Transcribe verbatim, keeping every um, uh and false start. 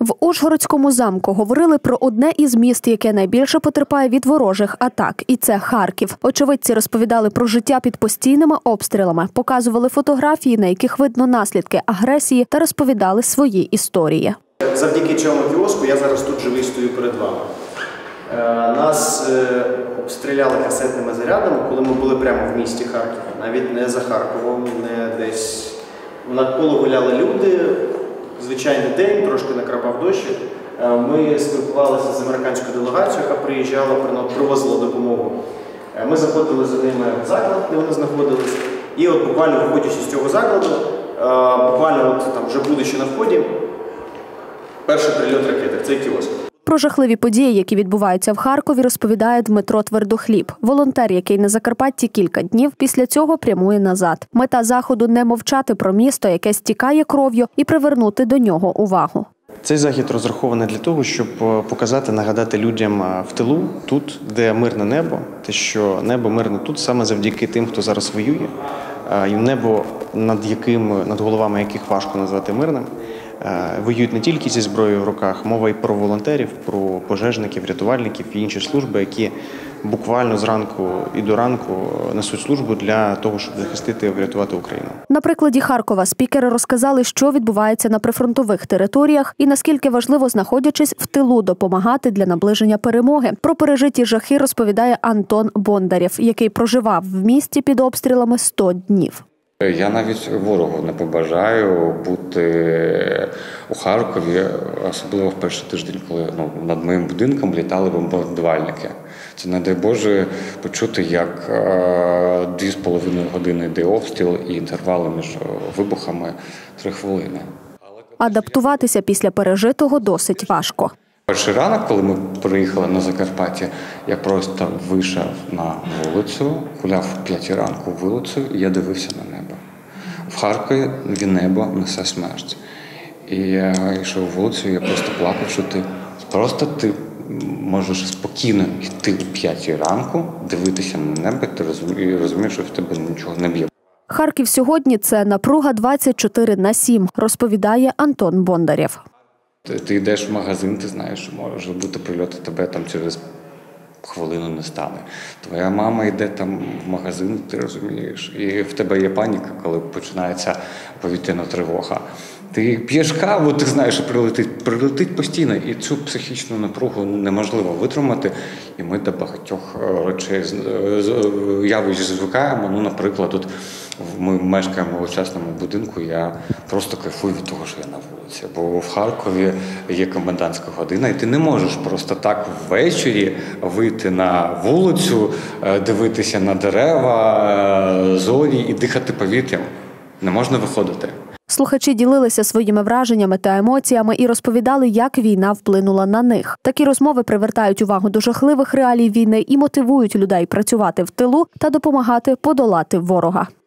В Ужгородському замку говорили про одне із міст, яке найбільше потерпає від ворожих атак, і це Харків. Очевидці розповідали про життя під постійними обстрілами, показували фотографії, на яких видно наслідки агресії, та розповідали свої історії. Завдяки цьому кіоску я зараз тут живий стою перед вами. Нас обстріляли касетними зарядами, коли ми були прямо в місті Харків, навіть не за Харковом, не десь. Навколо гуляли люди. Звичайний день, трошки накрапав дощик. Ми спілкувалися з американською делегацією, яка приїжджала, привозила допомогу. Ми заходили за ними в заклад, де вони знаходились. І от буквально виходячи з цього закладу, буквально от, там, вже будучи на вході, перший прильот ракети в цей кіоск. Про жахливі події, які відбуваються в Харкові, розповідає Дмитро Твердохліб. Волонтер, який на Закарпатті кілька днів, після цього прямує назад. Мета заходу – не мовчати про місто, яке стікає кров'ю, і привернути до нього увагу. Цей захід розрахований для того, щоб показати, нагадати людям в тилу, тут, де мирне небо, те, що небо мирне тут саме завдяки тим, хто зараз воює, і небо, над яким, над головами яких важко назвати мирним, воюють не тільки зі зброєю в руках, мова і про волонтерів, про пожежників, рятувальників і інші служби, які буквально зранку і до ранку несуть службу для того, щоб захистити і врятувати Україну. На прикладі Харкова спікери розказали, що відбувається на прифронтових територіях і наскільки важливо, знаходячись в тилу, допомагати для наближення перемоги. Про пережиті жахи розповідає Антон Бондарєв, який проживав в місті під обстрілами сто днів. Я навіть ворогу не побажаю бути у Харкові, особливо в перший тиждень, коли ну, над моїм будинком літали бомбардувальники. Це, не дай Боже, почути, як дві з половиною години йде обстріл і інтервали між вибухами три хвилини. Адаптуватися після пережитого досить важко. Перший ранок, коли ми приїхали на Закарпаття, я просто вийшов на вулицю, гуляв в п'ятій ранку вулицю, і я дивився на небо. В Харкові небо несе смерть. І я йшов вулицю, і я просто плакав, що ти просто ти можеш спокійно йти о п'ятій ранку, дивитися на небо, ти розумієш, що в тебе нічого не б'є. Харків сьогодні – це напруга двадцять чотири на сім, розповідає Антон Бондарєв. Ти, ти йдеш в магазин, ти знаєш, що може бути прильот, тебе там через хвилину не стане. Твоя мама йде там в магазин, ти розумієш, і в тебе є паніка, коли починається повітряна тривога. Ти п'єш каву, ти знаєш, що прилетить, прилетить постійно, і цю психічну напругу неможливо витримати. І ми до багатьох речей явищ звикаємо. Ну, наприклад, тут ми мешкаємо в частному будинку, я просто кайфую від того, що я на вулиці. Бо в Харкові є комендантська година, і ти не можеш просто так ввечері вийти на вулицю, дивитися на дерева, зорі і дихати повітрям. Не можна виходити. Слухачі ділилися своїми враженнями та емоціями і розповідали, як війна вплинула на них. Такі розмови привертають увагу до жахливих реалій війни і мотивують людей працювати в тилу та допомагати подолати ворога.